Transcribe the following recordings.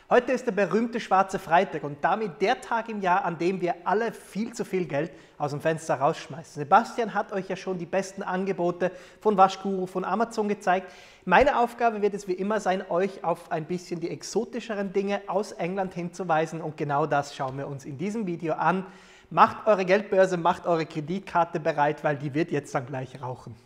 Heute ist der berühmte schwarze Freitag und damit der Tag im Jahr, an dem wir alle viel zu viel Geld aus dem Fenster rausschmeißen. Sebastian hat euch ja schon die besten Angebote von Waschguru, von Amazon gezeigt. Meine Aufgabe wird es wie immer sein, euch auf ein bisschen die exotischeren Dinge aus England hinzuweisen und genau das schauen wir uns in diesem Video an. Macht eure Geldbörse, macht eure Kreditkarte bereit, weil die wird jetzt dann gleich rauchen.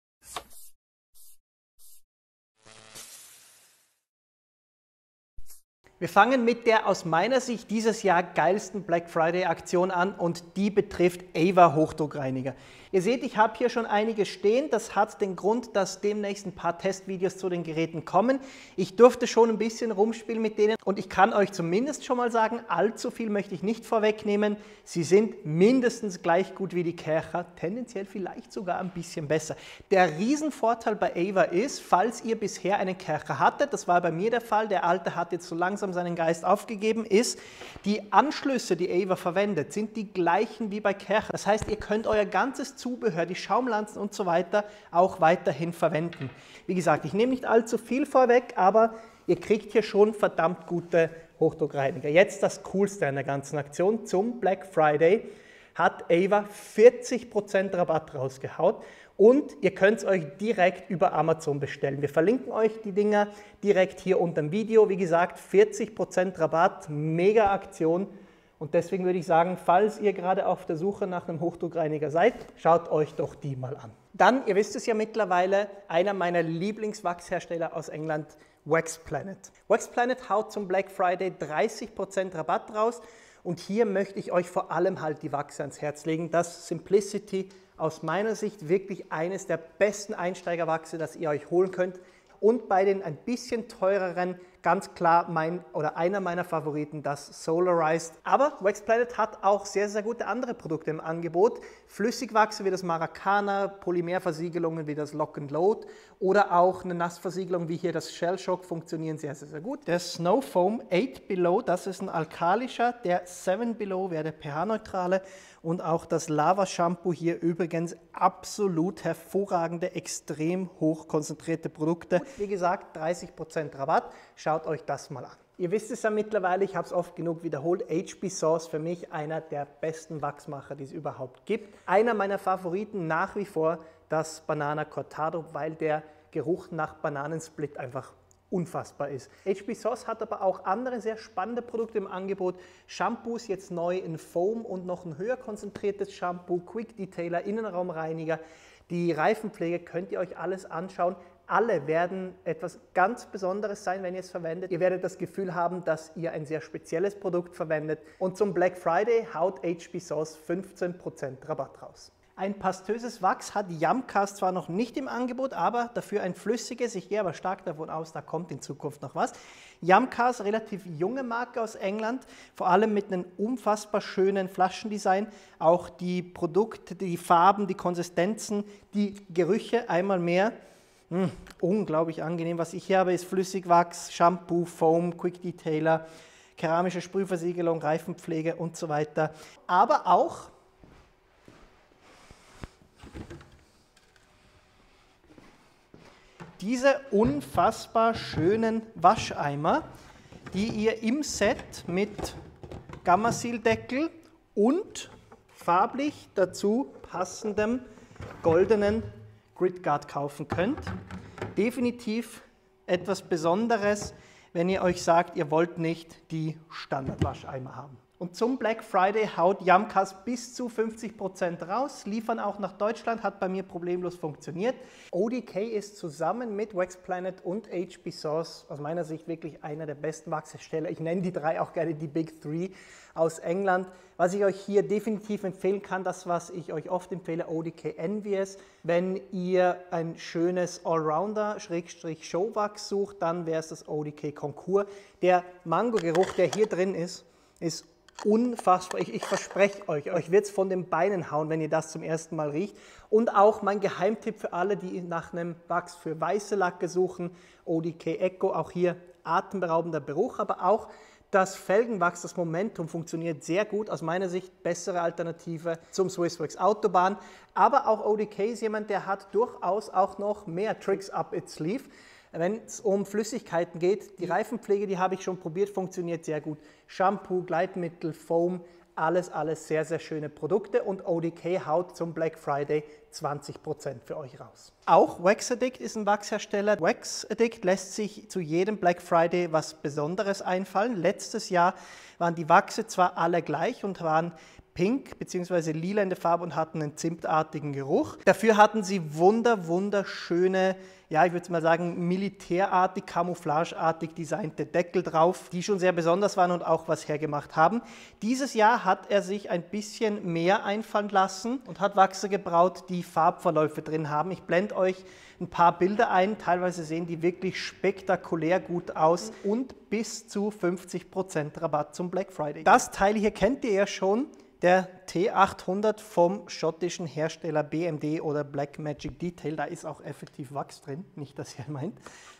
Wir fangen mit der aus meiner Sicht dieses Jahr geilsten Black Friday Aktion an und die betrifft Ava Hochdruckreiniger. Ihr seht, ich habe hier schon einige stehen. Das hat den Grund, dass demnächst ein paar Testvideos zu den Geräten kommen. Ich durfte schon ein bisschen rumspielen mit denen und ich kann euch zumindest schon mal sagen, allzu viel möchte ich nicht vorwegnehmen. Sie sind mindestens gleich gut wie die Kärcher, tendenziell vielleicht sogar ein bisschen besser. Der Riesenvorteil bei Ava ist, falls ihr bisher einen Kärcher hattet, das war bei mir der Fall, der alte hat jetzt so langsam seinen Geist aufgegeben, ist, die Anschlüsse, die Ava verwendet, sind die gleichen wie bei Kärcher. Das heißt, ihr könnt euer ganzes Zubehör, die Schaumlanzen und so weiter, auch weiterhin verwenden. Wie gesagt, ich nehme nicht allzu viel vorweg, aber ihr kriegt hier schon verdammt gute Hochdruckreiniger. Jetzt das Coolste an der ganzen Aktion. Zum Black Friday hat Ava 40% Rabatt rausgehaut und ihr könnt es euch direkt über Amazon bestellen. Wir verlinken euch die Dinger direkt hier unter dem Video. Wie gesagt, 40% Rabatt, mega Aktion. Und deswegen würde ich sagen, falls ihr gerade auf der Suche nach einem Hochdruckreiniger seid, schaut euch doch die mal an. Dann, ihr wisst es ja mittlerweile, einer meiner Lieblingswachshersteller aus England, Wax Planet. Wax Planet haut zum Black Friday 30% Rabatt raus und hier möchte ich euch vor allem halt die Wachse ans Herz legen. Das Simplicity aus meiner Sicht wirklich eines der besten Einsteigerwachse, das ihr euch holen könnt. Und bei den ein bisschen teureren, ganz klar einer meiner Favoriten, das Solarized. Aber Wax Planet hat auch sehr, sehr gute andere Produkte im Angebot. Flüssigwachse wie das Maracana, Polymerversiegelungen wie das Lock and Load oder auch eine Nassversiegelung wie hier das Shell Shock funktionieren sehr, sehr, sehr gut. Der Snow Foam 8 Below, das ist ein alkalischer, der 7 Below wäre der pH-neutrale. Und auch das Lava Shampoo hier übrigens absolut hervorragende, extrem hoch konzentrierte Produkte. Und wie gesagt, 30% Rabatt. Schaut euch das mal an. Ihr wisst es ja mittlerweile, ich habe es oft genug wiederholt, HB Sauce für mich einer der besten Wachsmacher, die es überhaupt gibt. Einer meiner Favoriten nach wie vor das Banana Cortado, weil der Geruch nach Bananensplit einfach unfassbar ist. HB Sauce hat aber auch andere sehr spannende Produkte im Angebot. Shampoos jetzt neu in Foam und noch ein höher konzentriertes Shampoo, Quick Detailer, Innenraumreiniger. Die Reifenpflege könnt ihr euch alles anschauen. Alle werden etwas ganz Besonderes sein, wenn ihr es verwendet. Ihr werdet das Gefühl haben, dass ihr ein sehr spezielles Produkt verwendet. Und zum Black Friday haut HB Sauce 15% Rabatt raus. Ein pastöses Wachs hat Yumcas zwar noch nicht im Angebot, aber dafür ein flüssiges. Ich gehe aber stark davon aus, da kommt in Zukunft noch was. Yumcas, relativ junge Marke aus England, vor allem mit einem unfassbar schönen Flaschendesign. Auch die Produkte, die Farben, die Konsistenzen, die Gerüche einmal mehr. Unglaublich angenehm. Was ich hier habe, ist Flüssigwachs, Shampoo, Foam, Quick Detailer, keramische Sprühversiegelung, Reifenpflege und so weiter. Aber auch diese unfassbar schönen Wascheimer, die ihr im Set mit Gammasil-Deckel und farblich dazu passendem goldenen Gridguard kaufen könnt. Definitiv etwas Besonderes, wenn ihr euch sagt, ihr wollt nicht die Standardwascheimer haben. Und zum Black Friday haut Yumcas bis zu 50% raus, liefern auch nach Deutschland, hat bei mir problemlos funktioniert. ODK ist zusammen mit Wax Planet und HB Sauce aus meiner Sicht wirklich einer der besten Wachshersteller. Ich nenne die drei auch gerne die Big Three aus England. Was ich euch hier definitiv empfehlen kann, das was ich euch oft empfehle, ODK Envious. Wenn ihr ein schönes Allrounder-Showwachs sucht, dann wäre es das ODK Concours. Der Mango-Geruch, der hier drin ist unfassbar. Ich verspreche euch wird es von den Beinen hauen, wenn ihr das zum ersten Mal riecht. Und auch mein Geheimtipp für alle, die nach einem Wachs für weiße Lacke suchen, ODK Echo, auch hier atemberaubender Geruch, aber auch das Felgenwachs, das Momentum funktioniert sehr gut, aus meiner Sicht bessere Alternative zum Swiss Wax Autobahn. Aber auch ODK ist jemand, der hat durchaus auch noch mehr Tricks up its sleeve. wenn es um Flüssigkeiten geht. Die Reifenpflege, die habe ich schon probiert, funktioniert sehr gut. Shampoo, Gleitmittel, Foam, alles sehr, sehr schöne Produkte und ODK haut zum Black Friday 20% für euch raus. Auch Wax Addict ist ein Wachshersteller. Wax Addict lässt sich zu jedem Black Friday was Besonderes einfallen. Letztes Jahr waren die Wachse zwar alle gleich und waren pink bzw. lila in der Farbe und hatten einen zimtartigen Geruch. Dafür hatten sie wunderschöne, ja, ich würde mal sagen, militärartig, camouflageartig designte Deckel drauf, die schon sehr besonders waren und auch was hergemacht haben. Dieses Jahr hat er sich ein bisschen mehr einfallen lassen und hat Wachse gebraut, die Farbverläufe drin haben. Ich blende euch ein paar Bilder ein, teilweise sehen die wirklich spektakulär gut aus und bis zu 50% Rabatt zum Black Friday. Das Teil hier kennt ihr ja schon. Der T800 vom schottischen Hersteller BMD oder Blackmagic Detail, da ist auch effektiv Wachs drin, nicht, dass ihr meint.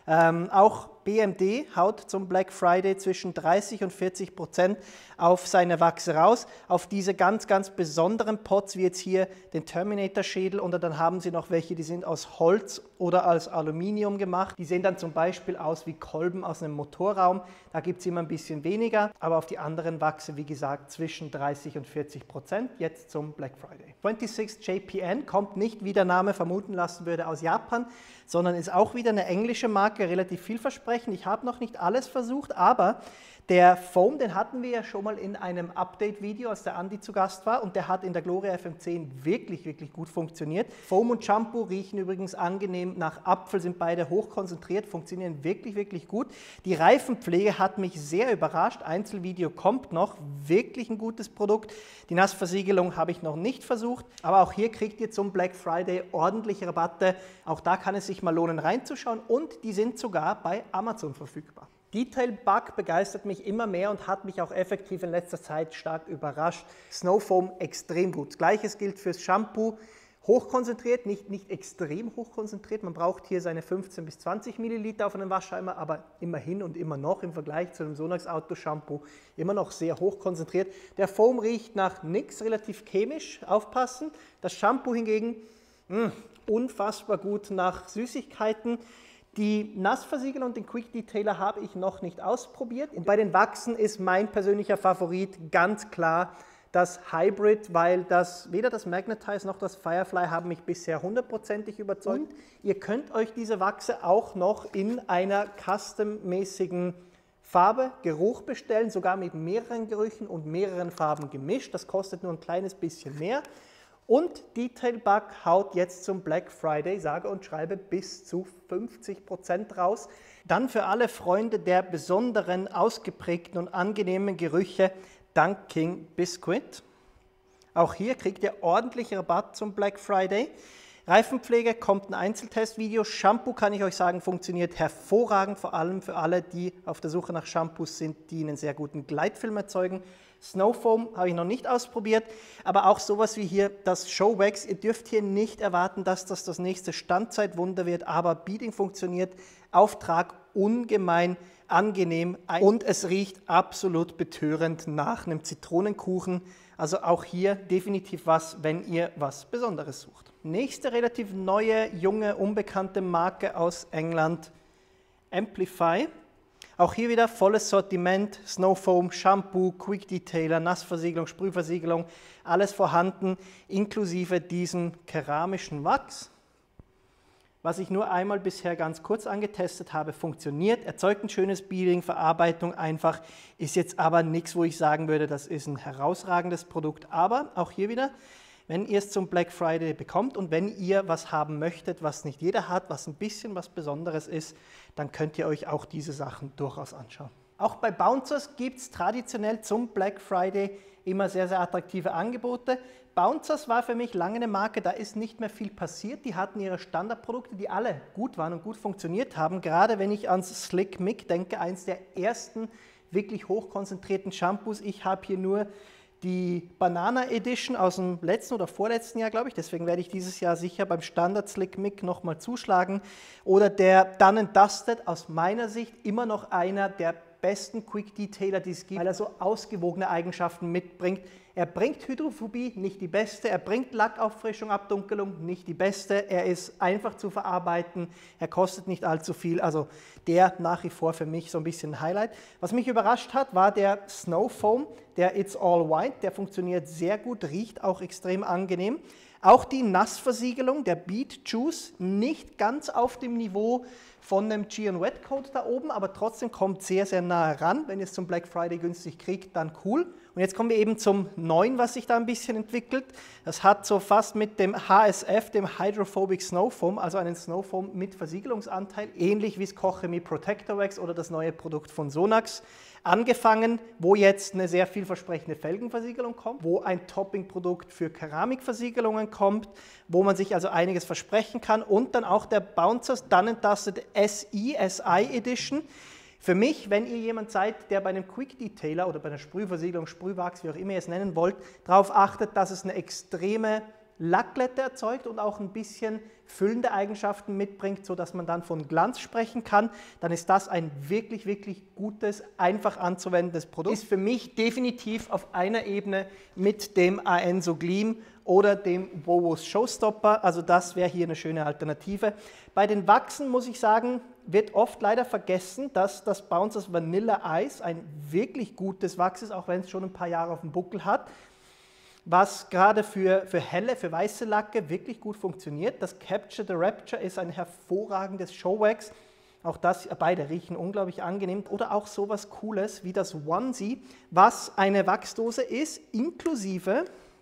Auch BMD haut zum Black Friday zwischen 30 und 40% auf seine Wachse raus, auf diese ganz besonderen Pots, wie jetzt hier den Terminator-Schädel, und dann haben sie noch welche, die sind aus Holz oder aus Aluminium gemacht. Die sehen dann zum Beispiel aus wie Kolben aus einem Motorraum, da gibt es immer ein bisschen weniger, aber auf die anderen Wachse, wie gesagt, zwischen 30 und 40%, jetzt zum Black Friday. 26 JPN kommt nicht, wie der Name vermuten lassen würde, aus Japan, sondern ist auch wieder eine englische Marke, relativ vielversprechend. Ich habe noch nicht alles versucht, aber der Foam, den hatten wir ja schon mal in einem Update-Video, als der Andi zu Gast war, und der hat in der Gloria FM10 wirklich gut funktioniert. Foam und Shampoo riechen übrigens angenehm nach Apfel, sind beide hochkonzentriert, funktionieren wirklich gut. Die Reifenpflege hat mich sehr überrascht, Einzelvideo kommt noch, wirklich ein gutes Produkt. Die Nassversiegelung habe ich noch nicht versucht, aber auch hier kriegt ihr zum Black Friday ordentliche Rabatte. Auch da kann es sich mal lohnen reinzuschauen und die sind sogar bei Amazon verfügbar. Detail Bug begeistert mich immer mehr und hat mich auch effektiv in letzter Zeit stark überrascht. Snow Foam extrem gut. Gleiches gilt fürs Shampoo. Hochkonzentriert, nicht extrem hochkonzentriert. Man braucht hier seine 15 bis 20 Milliliter auf einen Wascheimer, aber immerhin und immer noch im Vergleich zu einem Sonax Auto Shampoo immer noch sehr hochkonzentriert. Der Foam riecht nach nichts, relativ chemisch, aufpassen. Das Shampoo hingegen unfassbar gut nach Süßigkeiten. Die Nassversiegelung und den Quick Detailer habe ich noch nicht ausprobiert. Und bei den Wachsen ist mein persönlicher Favorit ganz klar das Hybrid, weil weder das Magnetize noch das Firefly haben mich bisher hundertprozentig überzeugt. Und ihr könnt euch diese Wachse auch noch in einer custom-mäßigen Farbe, Geruch bestellen, sogar mit mehreren Gerüchen und mehreren Farben gemischt. Das kostet nur ein kleines bisschen mehr. Und Detail Bug haut jetzt zum Black Friday, sage und schreibe, bis zu 50% raus. Dann für alle Freunde der besonderen, ausgeprägten und angenehmen Gerüche Dunkin' Biscuit. Auch hier kriegt ihr ordentlich Rabatt zum Black Friday. Reifenpflege kommt ein Einzeltestvideo. Shampoo, kann ich euch sagen, funktioniert hervorragend, vor allem für alle, die auf der Suche nach Shampoos sind, die einen sehr guten Gleitfilm erzeugen. Snow Foam habe ich noch nicht ausprobiert, aber auch sowas wie hier das Show Wax. Ihr dürft hier nicht erwarten, dass das nächste Standzeitwunder wird, aber Beading funktioniert, Auftrag ungemein angenehm und es riecht absolut betörend nach einem Zitronenkuchen. Also auch hier definitiv was, wenn ihr was Besonderes sucht. Nächste relativ neue, junge, unbekannte Marke aus England, Amplify. Auch hier wieder volles Sortiment, Snow Foam, Shampoo, Quick Detailer, Nassversiegelung, Sprühversiegelung, alles vorhanden, inklusive diesem keramischen Wachs. Was ich nur einmal bisher ganz kurz angetestet habe, funktioniert, erzeugt ein schönes Beading, Verarbeitung einfach, ist jetzt aber nichts, wo ich sagen würde, das ist ein herausragendes Produkt. Aber auch hier wieder, wenn ihr es zum Black Friday bekommt und wenn ihr was haben möchtet, was nicht jeder hat, was ein bisschen was Besonderes ist, dann könnt ihr euch auch diese Sachen durchaus anschauen. Auch bei Bouncers gibt es traditionell zum Black Friday immer sehr attraktive Angebote. Bouncers war für mich lange eine Marke, da ist nicht mehr viel passiert. Die hatten ihre Standardprodukte, die alle gut waren und gut funktioniert haben. Gerade wenn ich ans Slick Mick denke, eins der ersten wirklich hochkonzentrierten Shampoos. Ich habe hier nur die Banana Edition aus dem letzten oder vorletzten Jahr, glaube ich. Deswegen werde ich dieses Jahr sicher beim Standard Slick Mick nochmal zuschlagen. Oder der Done & Dusted, aus meiner Sicht immer noch einer der besten Quick Detailer, die es gibt, weil er so ausgewogene Eigenschaften mitbringt. Er bringt Hydrophobie, nicht die beste. Er bringt Lackauffrischung, Abdunkelung, nicht die beste. Er ist einfach zu verarbeiten. Er kostet nicht allzu viel. Also der nach wie vor für mich so ein bisschen ein Highlight. Was mich überrascht hat, war der Snow Foam, der It's All White. Der funktioniert sehr gut, riecht auch extrem angenehm. Auch die Nassversiegelung, der Beet Juice, nicht ganz auf dem Niveau von dem G & Wet Coat da oben, aber trotzdem kommt sehr, sehr nahe ran. Wenn ihr es zum Black Friday günstig kriegt, dann cool. Und jetzt kommen wir eben zum neuen, was sich da ein bisschen entwickelt. Das hat so fast mit dem HSF, dem Hydrophobic Snow Foam, also einen Snow Foam mit Versiegelungsanteil, ähnlich wie das Kochchemie Protector Wax oder das neue Produkt von Sonax, angefangen, wo jetzt eine sehr vielversprechende Felgenversiegelung kommt, wo ein Topping-Produkt für Keramikversiegelungen kommt, wo man sich also einiges versprechen kann und dann auch der Bouncers Dun & Dusted SI Edition. Für mich, wenn ihr jemand seid, der bei einem Quick Detailer oder bei einer Sprühversiegelung, Sprühwachs, wie auch immer ihr es nennen wollt, darauf achtet, dass es eine extreme Lackglätte erzeugt und auch ein bisschen füllende Eigenschaften mitbringt, sodass man dann von Glanz sprechen kann, dann ist das ein wirklich, wirklich gutes, einfach anzuwendendes Produkt. Ist für mich definitiv auf einer Ebene mit dem Aenso Gleam oder dem Vovos Showstopper, also das wäre hier eine schöne Alternative. Bei den Wachsen muss ich sagen, wird oft leider vergessen, dass das Bouncers Vanilla Ice ein wirklich gutes Wachs ist, auch wenn es schon ein paar Jahre auf dem Buckel hat, was gerade für helle, für weiße Lacke wirklich gut funktioniert. Das Capture the Rapture ist ein hervorragendes Showwax. Auch das, beide riechen unglaublich angenehm. Oder auch sowas Cooles wie das Onesie, was eine Wachsdose ist, inklusive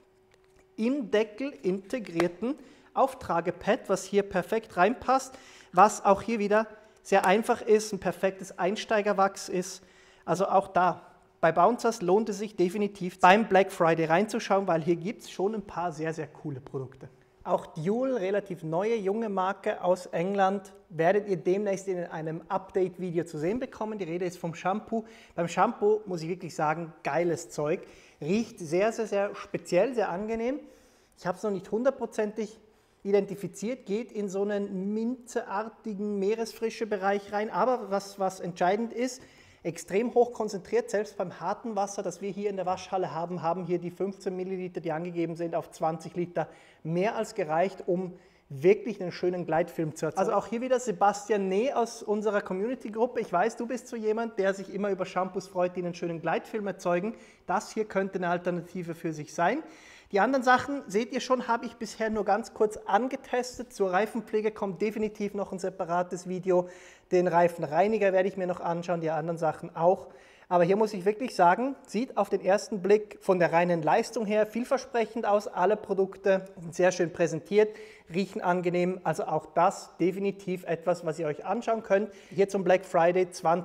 im Deckel integrierten Auftragepad, was hier perfekt reinpasst, was auch hier wieder sehr einfach ist, ein perfektes Einsteigerwachs ist. Also auch da. Bei Bouncers lohnt es sich definitiv beim Black Friday reinzuschauen, weil hier gibt es schon ein paar sehr, sehr coole Produkte. Auch Dual, relativ neue, junge Marke aus England, werdet ihr demnächst in einem Update-Video zu sehen bekommen. Die Rede ist vom Shampoo. Beim Shampoo muss ich wirklich sagen, geiles Zeug. Riecht sehr, sehr, sehr speziell, sehr angenehm. Ich habe es noch nicht hundertprozentig identifiziert, geht in so einen minzeartigen Meeresfrische-Bereich rein. Aber was entscheidend ist, extrem hoch konzentriert, selbst beim harten Wasser, das wir hier in der Waschhalle haben hier die 15 Milliliter, die angegeben sind, auf 20 Liter mehr als gereicht, um wirklich einen schönen Gleitfilm zu erzeugen. Also auch hier wieder Sebastian Nee aus unserer Community-Gruppe. Ich weiß, du bist so jemand, der sich immer über Shampoos freut, die einen schönen Gleitfilm erzeugen. Das hier könnte eine Alternative für sich sein. Die anderen Sachen, seht ihr schon, habe ich bisher nur ganz kurz angetestet. Zur Reifenpflege kommt definitiv noch ein separates Video. Den Reifenreiniger werde ich mir noch anschauen, die anderen Sachen auch. Aber hier muss ich wirklich sagen, sieht auf den ersten Blick von der reinen Leistung her vielversprechend aus. Alle Produkte sind sehr schön präsentiert, riechen angenehm. Also auch das definitiv etwas, was ihr euch anschauen könnt. Hier zum Black Friday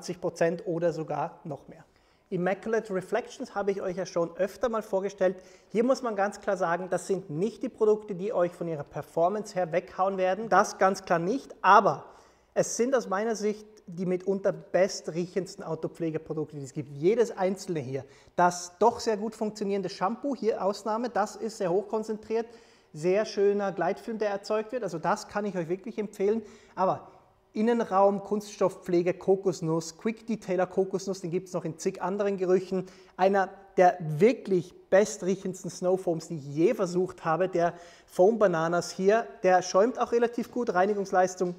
20% oder sogar noch mehr. Immaculate Reflections habe ich euch ja schon öfter mal vorgestellt. Hier muss man ganz klar sagen, das sind nicht die Produkte, die euch von ihrer Performance her weghauen werden. Das ganz klar nicht, aber es sind aus meiner Sicht die mitunter bestriechendsten Autopflegeprodukte, die es gibt. Jedes einzelne hier. Das doch sehr gut funktionierende Shampoo, hier Ausnahme, das ist sehr hochkonzentriert, sehr schöner Gleitfilm, der erzeugt wird. Also das kann ich euch wirklich empfehlen. Aber Innenraum, Kunststoffpflege, Kokosnuss, Quick Detailer Kokosnuss, den gibt es noch in zig anderen Gerüchen. Einer der wirklich bestriechendsten Snowfoams, die ich je versucht habe, der Foam Bananas hier, der schäumt auch relativ gut, Reinigungsleistung.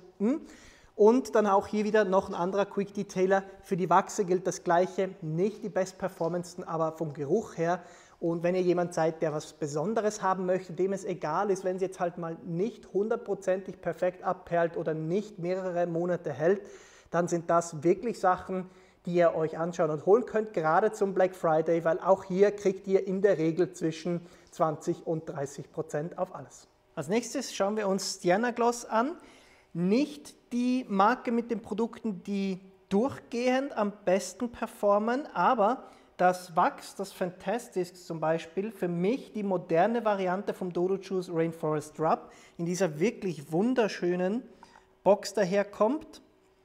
Und dann auch hier wieder noch ein anderer Quick Detailer. Für die Wachse gilt das Gleiche, nicht die bestperformendsten, aber vom Geruch her. Und wenn ihr jemand seid, der was Besonderes haben möchte, dem es egal ist, wenn es jetzt halt mal nicht hundertprozentig perfekt abperlt oder nicht mehrere Monate hält, dann sind das wirklich Sachen, die ihr euch anschauen und holen könnt, gerade zum Black Friday, weil auch hier kriegt ihr in der Regel zwischen 20% und 30% auf alles. Als nächstes schauen wir uns Sienna Gloss an. Nicht die Marke mit den Produkten, die durchgehend am besten performen, aber das Wachs, das Fantastic zum Beispiel, für mich die moderne Variante vom Dodo Juice Rainforest Rub, in dieser wirklich wunderschönen Box daherkommt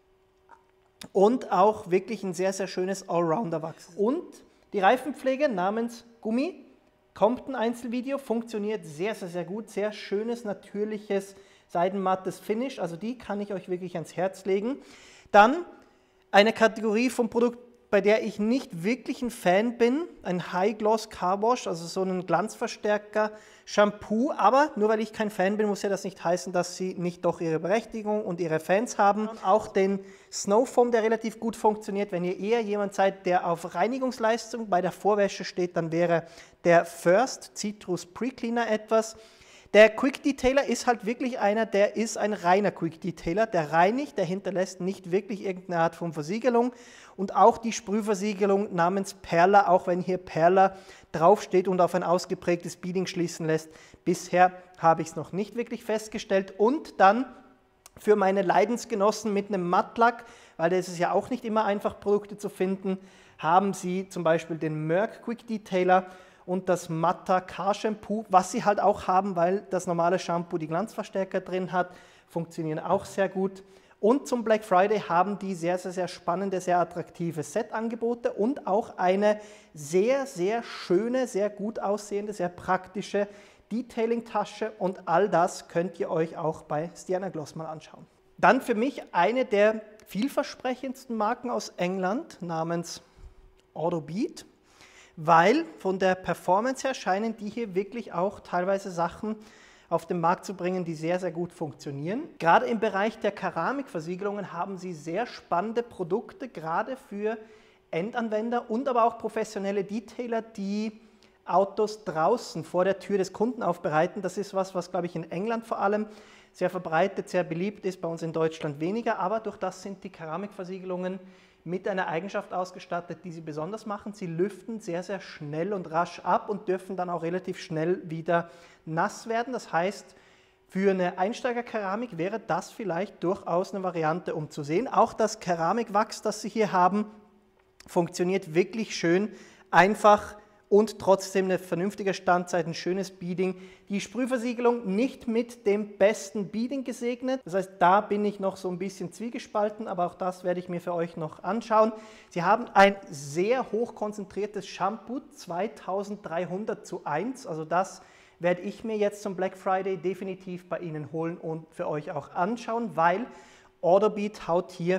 und auch wirklich ein sehr, sehr schönes Allrounder-Wachs. Und die Reifenpflege namens Gummi, kommt ein Einzelvideo, funktioniert sehr, sehr, sehr gut, sehr schönes, natürliches, seidenmattes Finish, also die kann ich euch wirklich ans Herz legen. Dann eine Kategorie vom Produkt, bei der ich nicht wirklich ein Fan bin, ein High Gloss Car Wash, also so ein Glanzverstärker Shampoo, aber nur weil ich kein Fan bin, muss ja das nicht heißen, dass sie nicht doch ihre Berechtigung und ihre Fans haben. Auch den Snow Foam, der relativ gut funktioniert. Wenn ihr eher jemand seid, der auf Reinigungsleistung bei der Vorwäsche steht, dann wäre der First Citrus Pre-Cleaner etwas. Der Quick Detailer ist halt wirklich einer, der ist ein reiner Quick Detailer, der reinigt, der hinterlässt nicht wirklich irgendeine Art von Versiegelung und auch die Sprühversiegelung namens Perla, auch wenn hier Perla draufsteht und auf ein ausgeprägtes Beading schließen lässt. Bisher habe ich es noch nicht wirklich festgestellt. Und dann für meine Leidensgenossen mit einem Mattlack, weil das ist ja auch nicht immer einfach, Produkte zu finden, haben sie zum Beispiel den Merck Quick Detailer und das Matta Car Shampoo, was sie halt auch haben, weil das normale Shampoo die Glanzverstärker drin hat, funktionieren auch sehr gut. Und zum Black Friday haben die sehr, sehr, sehr spannende, sehr attraktive Set-Angebote und auch eine sehr, sehr schöne, sehr gut aussehende, sehr praktische Detailing-Tasche und all das könnt ihr euch auch bei Stiana Gloss mal anschauen. Dann für mich eine der vielversprechendsten Marken aus England namens Autobeat, weil von der Performance her scheinen die hier wirklich auch teilweise Sachen auf den Markt zu bringen, die sehr, sehr gut funktionieren. Gerade im Bereich der Keramikversiegelungen haben sie sehr spannende Produkte, gerade für Endanwender und aber auch professionelle Detailer, die Autos draußen vor der Tür des Kunden aufbereiten. Das ist was, glaube ich, in England vor allem sehr verbreitet, sehr beliebt ist, bei uns in Deutschland weniger, aber durch das sind die Keramikversiegelungen mit einer Eigenschaft ausgestattet, die sie besonders machen. Sie lüften sehr, sehr schnell und rasch ab und dürfen dann auch relativ schnell wieder nass werden. Das heißt, für eine Einsteigerkeramik wäre das vielleicht durchaus eine Variante, um zu sehen. Auch das Keramikwachs, das Sie hier haben, funktioniert wirklich schön, einfach und trotzdem eine vernünftige Standzeit, ein schönes Beading. Die Sprühversiegelung nicht mit dem besten Beading gesegnet. Das heißt, da bin ich noch so ein bisschen zwiegespalten, aber auch das werde ich mir für euch noch anschauen. Sie haben ein sehr hoch konzentriertes Shampoo, 2300:1. Also das werde ich mir jetzt zum Black Friday definitiv bei Ihnen holen und für euch auch anschauen, weil Autobeat haut hier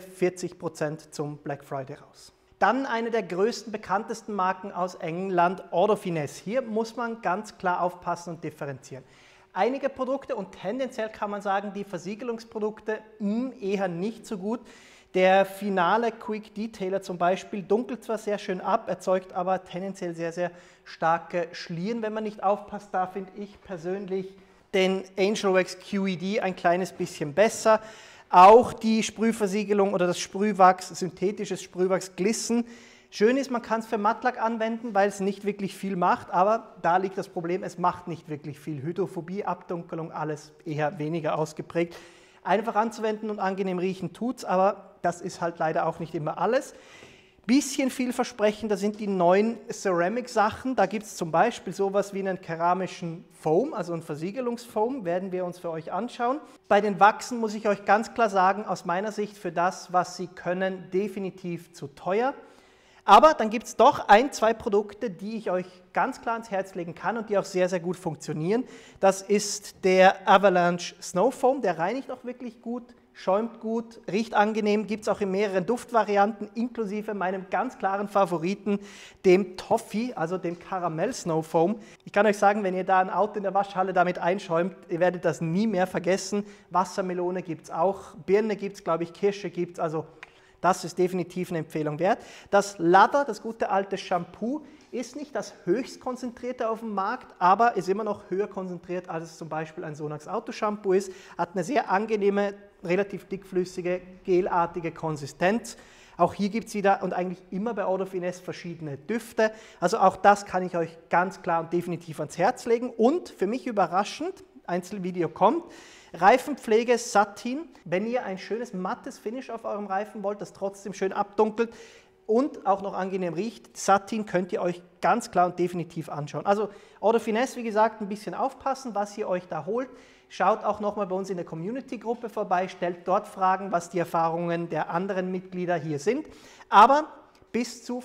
40% zum Black Friday raus. Dann eine der größten, bekanntesten Marken aus England, Autofinesse. Hier muss man ganz klar aufpassen und differenzieren. Einige Produkte und tendenziell kann man sagen, die Versiegelungsprodukte eher nicht so gut. Der finale Quick Detailer zum Beispiel dunkelt zwar sehr schön ab, erzeugt aber tendenziell sehr, sehr starke Schlieren. Wenn man nicht aufpasst, da finde ich persönlich den Angel Wax QED ein kleines bisschen besser. Auch die Sprühversiegelung oder das Sprühwachs, synthetisches Sprühwachs Glisten. Schön ist, man kann es für Mattlack anwenden, weil es nicht wirklich viel macht, aber da liegt das Problem, es macht nicht wirklich viel. Hydrophobie, Abdunkelung, alles eher weniger ausgeprägt. Einfach anzuwenden und angenehm riechen tut's, aber das ist halt leider auch nicht immer alles. Bisschen vielversprechender sind die neuen Ceramic-Sachen. Da gibt es zum Beispiel sowas wie einen keramischen Foam, also einen Versiegelungsfoam, werden wir uns für euch anschauen. Bei den Wachsen muss ich euch ganz klar sagen, aus meiner Sicht für das, was sie können, definitiv zu teuer. Aber dann gibt es doch ein, zwei Produkte, die ich euch ganz klar ans Herz legen kann und die auch sehr, sehr gut funktionieren. Das ist der Avalanche Snow Foam, der reinigt auch wirklich gut, schäumt gut, riecht angenehm, gibt es auch in mehreren Duftvarianten, inklusive meinem ganz klaren Favoriten, dem Toffee, also dem Karamell Snow Foam. Ich kann euch sagen, wenn ihr da ein Auto in der Waschhalle damit einschäumt, ihr werdet das nie mehr vergessen. Wassermelone gibt es auch, Birne gibt es, glaube ich, Kirsche gibt es, also das ist definitiv eine Empfehlung wert. Das Lather, das gute alte Shampoo, ist nicht das höchst konzentrierte auf dem Markt, aber ist immer noch höher konzentriert, als es zum Beispiel ein Sonax Autoshampoo ist. Hat eine sehr angenehme, relativ dickflüssige, gelartige Konsistenz. Auch hier gibt es wieder und eigentlich immer bei Autofinesse verschiedene Düfte. Also auch das kann ich euch ganz klar und definitiv ans Herz legen. Und für mich überraschend, Einzelvideo kommt, Reifenpflege Satin. Wenn ihr ein schönes mattes Finish auf eurem Reifen wollt, das trotzdem schön abdunkelt und auch noch angenehm riecht, Satin könnt ihr euch ganz klar und definitiv anschauen. Also Autofinesse, wie gesagt, ein bisschen aufpassen, was ihr euch da holt. Schaut auch nochmal bei uns in der Community-Gruppe vorbei, stellt dort Fragen, was die Erfahrungen der anderen Mitglieder hier sind. Aber bis zu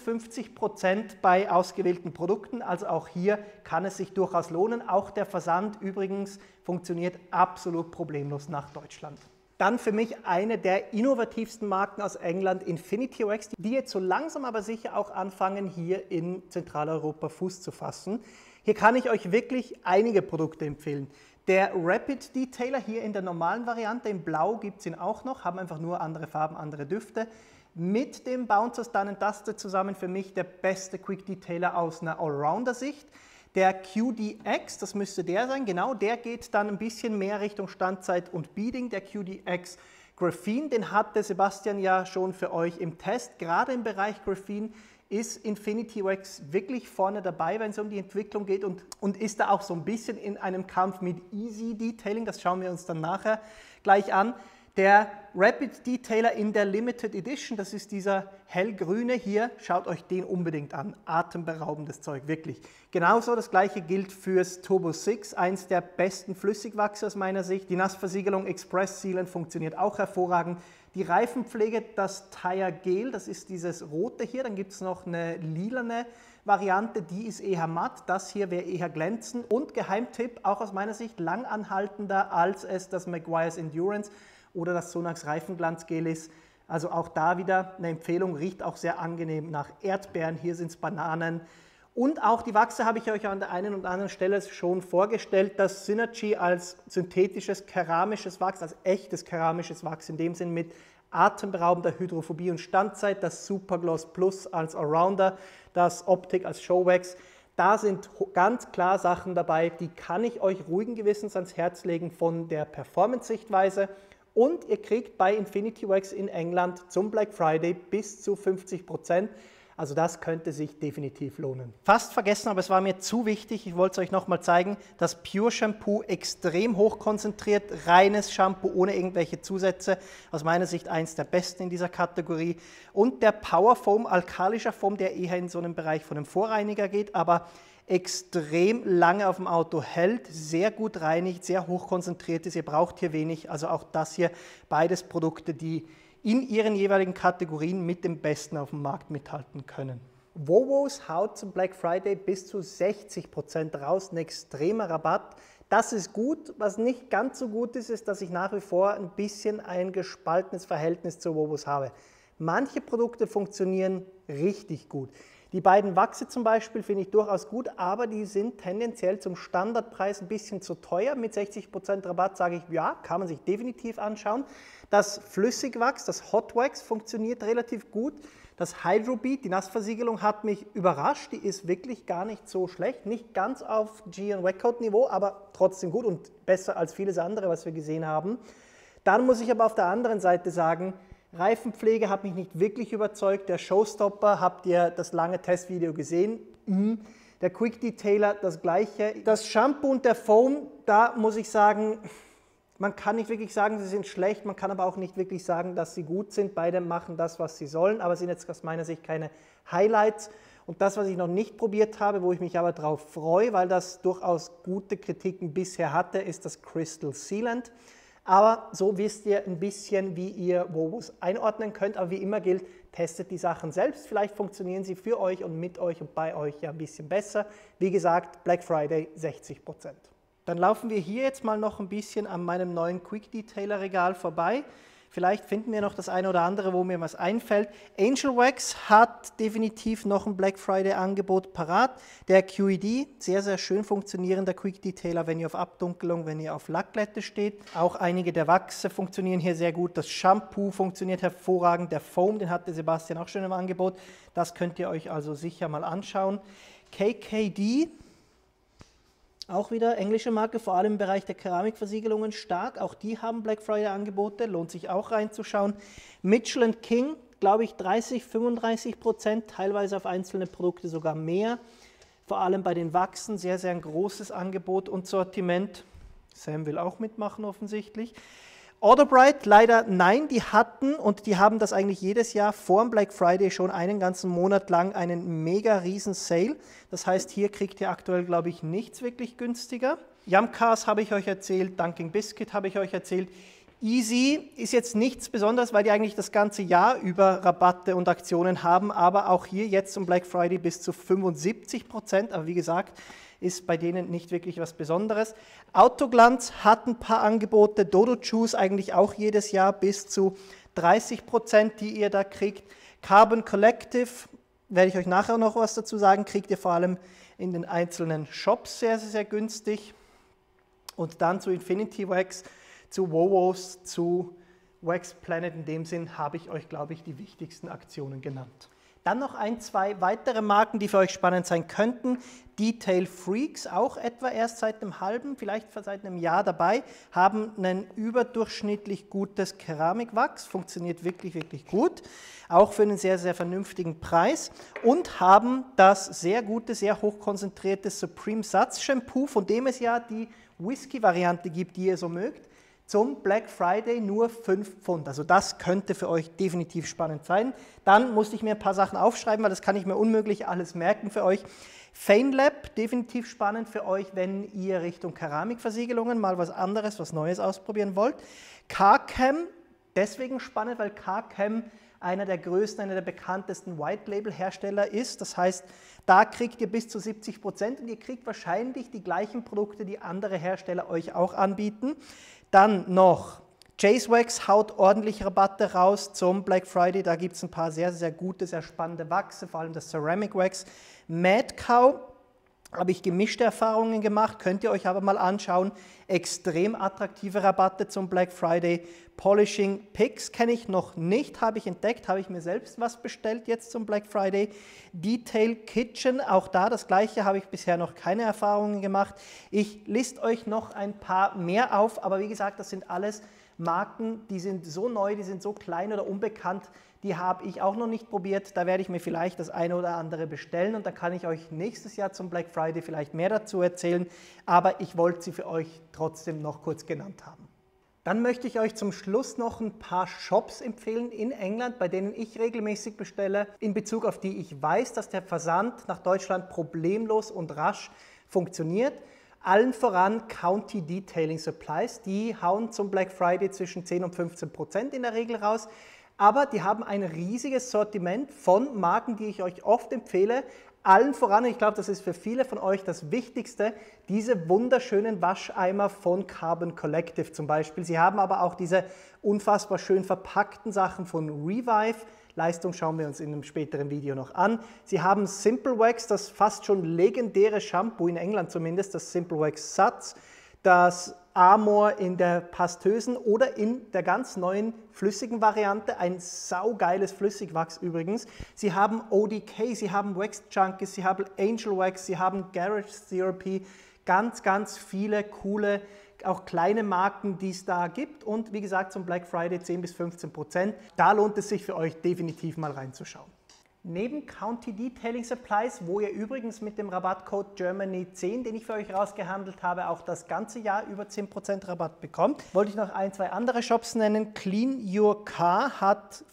50% bei ausgewählten Produkten, also auch hier kann es sich durchaus lohnen. Auch der Versand übrigens funktioniert absolut problemlos nach Deutschland. Dann für mich eine der innovativsten Marken aus England, Infinity Wax, die jetzt so langsam aber sicher auch anfangen, hier in Zentraleuropa Fuß zu fassen. Hier kann ich euch wirklich einige Produkte empfehlen. Der Rapid Detailer hier in der normalen Variante, in Blau gibt es ihn auch noch, haben einfach nur andere Farben, andere Düfte. Mit dem Bouncer Dun & Dusted zusammen für mich der beste Quick Detailer aus einer Allrounder-Sicht. Der QDX, das müsste der sein, genau, der geht dann ein bisschen mehr Richtung Standzeit und Beading. Der QDX Graphene, den hatte Sebastian ja schon für euch im Test. Gerade im Bereich Graphene ist Infinity Wax wirklich vorne dabei, wenn es um die Entwicklung geht und ist da auch so ein bisschen in einem Kampf mit Easy Detailing. Das schauen wir uns dann nachher gleich an. Der Rapid Detailer in der Limited Edition, das ist dieser hellgrüne hier, schaut euch den unbedingt an. Atemberaubendes Zeug, wirklich. Genauso das gleiche gilt fürs Turbo 6, eins der besten Flüssigwachse aus meiner Sicht. Die Nassversiegelung Express Sealant funktioniert auch hervorragend. Die Reifenpflege, das Tire Gel, das ist dieses rote hier, dann gibt es noch eine lilane Variante, die ist eher matt, das hier wäre eher glänzend. Und Geheimtipp, auch aus meiner Sicht langanhaltender als es das Meguiar's Endurance oder das Sonax Reifenglanzgel ist. Also auch da wieder eine Empfehlung, riecht auch sehr angenehm nach Erdbeeren, hier sind es Bananen. Und auch die Wachse habe ich euch an der einen und anderen Stelle schon vorgestellt. Das Synergy als synthetisches keramisches Wachs, als echtes keramisches Wachs, in dem Sinn mit atemberaubender Hydrophobie und Standzeit, das Supergloss Plus als Allrounder, das Optik als Showwax. Da sind ganz klar Sachen dabei, die kann ich euch ruhigen Gewissens ans Herz legen von der Performance-Sichtweise. Und ihr kriegt bei Infinity Wax in England zum Black Friday bis zu 50%. Also das könnte sich definitiv lohnen. Fast vergessen, aber es war mir zu wichtig, ich wollte es euch nochmal zeigen, das Pure Shampoo extrem hochkonzentriert, reines Shampoo ohne irgendwelche Zusätze, aus meiner Sicht eins der besten in dieser Kategorie. Und der Power Foam, alkalischer Foam, der eher in so einem Bereich von einem Vorreiniger geht, aber extrem lange auf dem Auto hält, sehr gut reinigt, sehr hochkonzentriert ist, ihr braucht hier wenig, also auch das hier, beides Produkte, die in ihren jeweiligen Kategorien mit dem Besten auf dem Markt mithalten können. Vovos haut zum Black Friday bis zu 60% raus, ein extremer Rabatt. Das ist gut. Was nicht ganz so gut ist, ist, dass ich nach wie vor ein bisschen ein gespaltenes Verhältnis zu Vovos habe. Manche Produkte funktionieren richtig gut. Die beiden Wachse zum Beispiel finde ich durchaus gut, aber die sind tendenziell zum Standardpreis ein bisschen zu teuer. Mit 60% Rabatt sage ich, ja, kann man sich definitiv anschauen. Das Flüssigwachs, das Hot Wax funktioniert relativ gut. Das Hydrobead, die Nassversiegelung, hat mich überrascht. Die ist wirklich gar nicht so schlecht. Nicht ganz auf G- und Wetcoat Niveau, aber trotzdem gut und besser als vieles andere, was wir gesehen haben. Dann muss ich aber auf der anderen Seite sagen, Reifenpflege hat mich nicht wirklich überzeugt. Der Showstopper, habt ihr das lange Testvideo gesehen? Der Quick Detailer, das gleiche. Das Shampoo und der Foam, da muss ich sagen, man kann nicht wirklich sagen, sie sind schlecht, man kann aber auch nicht wirklich sagen, dass sie gut sind. Beide machen das, was sie sollen, aber sind jetzt aus meiner Sicht keine Highlights. Und das, was ich noch nicht probiert habe, wo ich mich aber darauf freue, weil das durchaus gute Kritiken bisher hatte, ist das Crystal Sealant. Aber so wisst ihr ein bisschen, wie ihr Vovos einordnen könnt. Aber wie immer gilt, testet die Sachen selbst. Vielleicht funktionieren sie für euch und mit euch und bei euch ja ein bisschen besser. Wie gesagt, Black Friday 60%. Dann laufen wir hier jetzt mal noch ein bisschen an meinem neuen Quick Detailer Regal vorbei. Vielleicht finden wir noch das eine oder andere, wo mir was einfällt. Angel Wax hat definitiv noch ein Black Friday Angebot parat. Der QED, sehr, sehr schön funktionierender Quick Detailer, wenn ihr auf Abdunkelung, wenn ihr auf Lackglätte steht. Auch einige der Wachse funktionieren hier sehr gut. Das Shampoo funktioniert hervorragend. Der Foam, den hatte Sebastian auch schon im Angebot. Das könnt ihr euch also sicher mal anschauen. KKD. Auch wieder englische Marke, vor allem im Bereich der Keramikversiegelungen stark. Auch die haben Black Friday Angebote, lohnt sich auch reinzuschauen. Mitchell & King, glaube ich 30–35%, teilweise auf einzelne Produkte sogar mehr. Vor allem bei den Wachsen sehr, sehr ein großes Angebot und Sortiment. Sam will auch mitmachen offensichtlich. Autobrite leider nein, die hatten und die haben das eigentlich jedes Jahr vor dem Black Friday schon einen ganzen Monat lang einen mega riesen Sale. Das heißt, hier kriegt ihr aktuell, glaube ich, nichts wirklich günstiger. Yumcars habe ich euch erzählt, Dunkin' Biscuit habe ich euch erzählt. Easy ist jetzt nichts Besonderes, weil die eigentlich das ganze Jahr über Rabatte und Aktionen haben, aber auch hier jetzt zum Black Friday bis zu 75%. Aber wie gesagt, ist bei denen nicht wirklich was Besonderes. Autoglanz hat ein paar Angebote, Dodo Juice eigentlich auch jedes Jahr bis zu 30%, die ihr da kriegt. Carbon Collective, werde ich euch nachher noch was dazu sagen, kriegt ihr vor allem in den einzelnen Shops sehr, sehr, sehr günstig. Und dann zu Infinity Wax, zu Wowos, zu Wax Planet. In dem Sinn habe ich euch, glaube ich, die wichtigsten Aktionen genannt. Dann noch ein, zwei weitere Marken, die für euch spannend sein könnten. Detail Freaks, auch etwa erst seit einem halben, vielleicht seit einem Jahr dabei, haben ein überdurchschnittlich gutes Keramikwachs, funktioniert wirklich, wirklich gut, auch für einen sehr, sehr vernünftigen Preis und haben das sehr gute, sehr hochkonzentrierte Supreme Satz Shampoo, von dem es ja die Whisky-Variante gibt, die ihr so mögt, zum Black Friday nur 5 Pfund. Also das könnte für euch definitiv spannend sein. Dann musste ich mir ein paar Sachen aufschreiben, weil das kann ich mir unmöglich alles merken für euch. FameLab, definitiv spannend für euch, wenn ihr Richtung Keramikversiegelungen mal was anderes, was Neues ausprobieren wollt. Carcam, deswegen spannend, weil Carcam einer der größten, einer der bekanntesten White-Label-Hersteller ist. Das heißt, da kriegt ihr bis zu 70% und ihr kriegt wahrscheinlich die gleichen Produkte, die andere Hersteller euch auch anbieten. Dann noch Jacewax haut ordentlich Rabatte raus zum Black Friday. Da gibt es ein paar sehr, sehr gute, sehr spannende Wachse, vor allem das Ceramic Wax. Mad Cow habe ich gemischte Erfahrungen gemacht, könnt ihr euch aber mal anschauen. Extrem attraktive Rabatte zum Black Friday. Polishing Picks kenne ich noch nicht, habe ich entdeckt, habe ich mir selbst was bestellt jetzt zum Black Friday. Detail Kitchen, auch da das gleiche, habe ich bisher noch keine Erfahrungen gemacht. Ich liste euch noch ein paar mehr auf, aber wie gesagt, das sind alles Marken, die sind so neu, die sind so klein oder unbekannt, die habe ich auch noch nicht probiert. Da werde ich mir vielleicht das eine oder andere bestellen und da kann ich euch nächstes Jahr zum Black Friday vielleicht mehr dazu erzählen, aber ich wollte sie für euch trotzdem noch kurz genannt haben. Dann möchte ich euch zum Schluss noch ein paar Shops empfehlen in England, bei denen ich regelmäßig bestelle, in Bezug auf die ich weiß, dass der Versand nach Deutschland problemlos und rasch funktioniert. Allen voran County Detailing Supplies, die hauen zum Black Friday zwischen 10 und 15% in der Regel raus. Aber die haben ein riesiges Sortiment von Marken, die ich euch oft empfehle. Allen voran, ich glaube, das ist für viele von euch das Wichtigste, diese wunderschönen Wascheimer von Carbon Collective zum Beispiel. Sie haben aber auch diese unfassbar schön verpackten Sachen von Revive. Leistung schauen wir uns in einem späteren Video noch an. Sie haben Simple Wax, das fast schon legendäre Shampoo, in England zumindest, das Simple Wax Satz, das Amor in der pastösen oder in der ganz neuen flüssigen Variante, ein saugeiles Flüssigwachs übrigens. Sie haben ODK, Sie haben Wax Junkies, Sie haben Angel Wax, Sie haben Garage Therapy, ganz, ganz viele coole, auch kleine Marken, die es da gibt und wie gesagt zum Black Friday 10 bis 15%. Da lohnt es sich für euch definitiv mal reinzuschauen. Neben County Detailing Supplies, wo ihr übrigens mit dem Rabattcode Germany10, den ich für euch rausgehandelt habe, auch das ganze Jahr über 10% Rabatt bekommt, wollte ich noch ein, zwei andere Shops nennen. Clean Your Car hat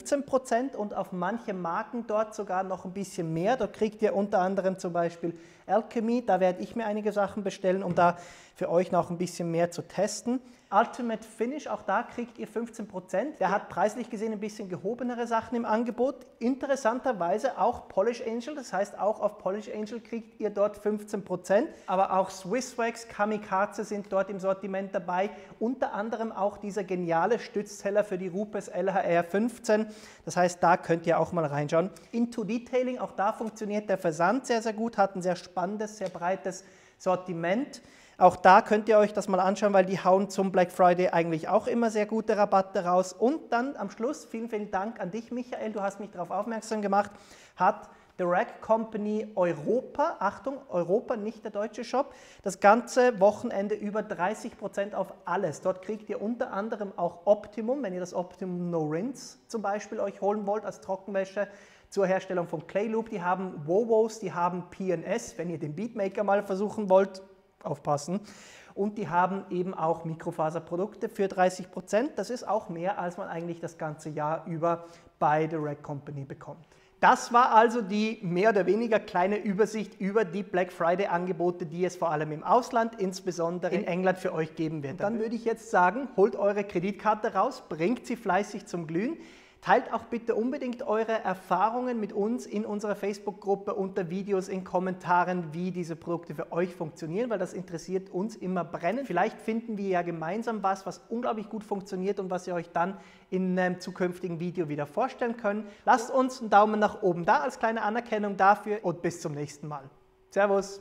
15% und auf manche Marken dort sogar noch ein bisschen mehr. Da kriegt ihr unter anderem zum Beispiel Alchemy, da werde ich mir einige Sachen bestellen, um da für euch noch ein bisschen mehr zu testen. Ultimate Finish, auch da kriegt ihr 15%. Der hat preislich gesehen ein bisschen gehobenere Sachen im Angebot. Interessanterweise auch Polish Angel, das heißt auch auf Polish Angel kriegt ihr dort 15%. Aber auch Swiss Wax, Kamikaze sind dort im Sortiment dabei. Unter anderem auch dieser geniale Stützteller für die Rupes LHR 15. Das heißt, da könnt ihr auch mal reinschauen. Into Detailing, auch da funktioniert der Versand sehr, sehr gut, hat ein sehr spannendes, sehr breites Sortiment. Auch da könnt ihr euch das mal anschauen, weil die hauen zum Black Friday eigentlich auch immer sehr gute Rabatte raus. Und dann am Schluss, vielen, vielen Dank an dich, Michael, du hast mich darauf aufmerksam gemacht, hat The Rag Company Europa, Achtung, Europa, nicht der deutsche Shop, das ganze Wochenende über 30% auf alles. Dort kriegt ihr unter anderem auch Optimum, wenn ihr das Optimum No Rinse zum Beispiel euch holen wollt als Trockenwäsche, zur Herstellung von Clay Loop. Die haben Wowos, die haben P&S, wenn ihr den Beatmaker mal versuchen wollt, aufpassen. Und die haben eben auch Mikrofaserprodukte für 30%. Das ist auch mehr, als man eigentlich das ganze Jahr über bei The Rag Company bekommt. Das war also die mehr oder weniger kleine Übersicht über die Black Friday Angebote, die es vor allem im Ausland, insbesondere in England, für euch geben wird. Dann würde ich jetzt sagen, holt eure Kreditkarte raus, bringt sie fleißig zum Glühen. Teilt auch bitte unbedingt eure Erfahrungen mit uns in unserer Facebook-Gruppe unter Videos, in Kommentaren, wie diese Produkte für euch funktionieren, weil das interessiert uns immer brennend. Vielleicht finden wir ja gemeinsam was unglaublich gut funktioniert und was ihr euch dann in einem zukünftigen Video wieder vorstellen könnt. Lasst uns einen Daumen nach oben da als kleine Anerkennung dafür und bis zum nächsten Mal. Servus!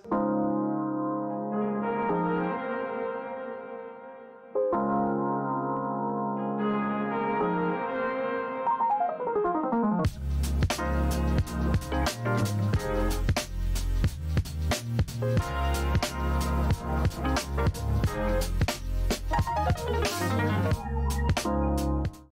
Thank you.